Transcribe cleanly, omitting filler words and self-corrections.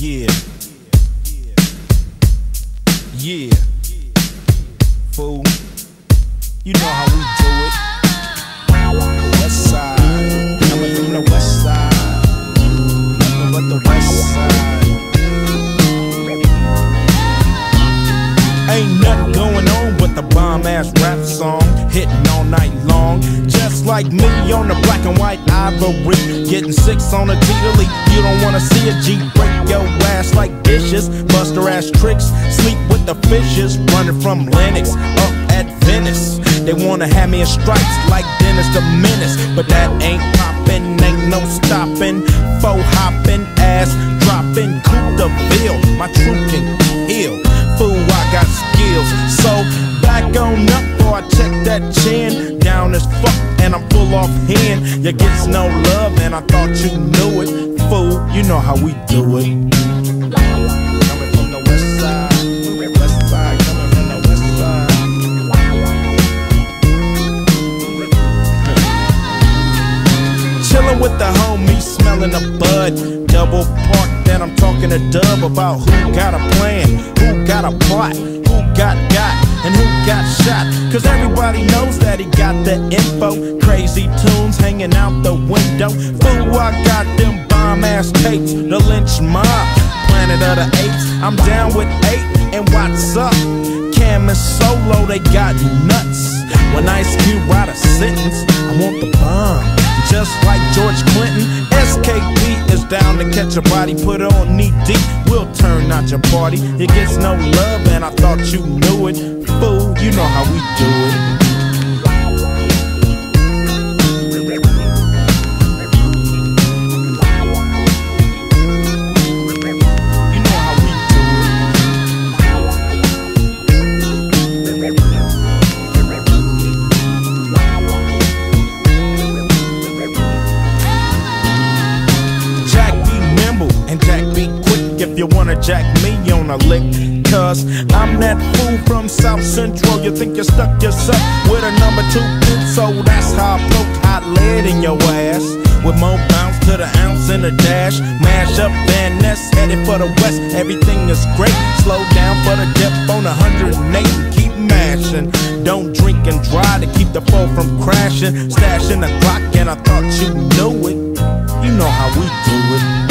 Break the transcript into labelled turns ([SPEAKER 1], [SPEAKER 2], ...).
[SPEAKER 1] Yeah. Yeah. Fool. You know how we do it. West side. Coming from the west side. Nothing but the west side. Ain't nothing going on but the bomb-ass rap song hitting all night long. Just like me on the black and white ivory, getting 6 on a T-Lee. You don't wanna see a G break your ass like dishes, bust her ass tricks, sleep with the fishes, running from Lennox up at Venice. They wanna have me in stripes like Dennis the Menace, but that ain't poppin', ain't no stopping. Faux hopping, ass dropping, Coupe de Ville, my truth can heal. Fool, I got skills, so back on up before I check that chin. Down as fuck and I'm full off hand. You gets no love and I thought you knew it. Fool, you know how we do it. Coming from the west side, west side, coming from the west side. Chillin' with the homies, smelling the bud. Double park, then I'm talking to Dub about who got a plan, who got a plot, who got, and who got shot. Cause everybody knows that he got the info. Crazy tunes hanging out the window. Fool, I got them bomb-ass tapes, the lynch mob, Planet of the Apes. I'm down with 8, and what's up? Cam and Solo, they got nuts. When Ice Cube write a sentence, I want the bomb. Just like George Clinton, SKP is down to catch a body, put on knee deep, we'll turn out your party. It gets no love and I thought you knew it. Fool, you know how we do it. If you wanna jack me on a lick, cause I'm that fool from South Central. You think you stuck yourself with a number 2 pin, so that's how I poke hot lead in your ass. With more bounce to the ounce in the dash. Mash up Van Ness, headed for the west. Everything is great, slow down for the depth on 108 and keep mashing. Don't drink and drive to keep the foe from crashing. Stashing the Glock and I thought you knew it. You know how we do it.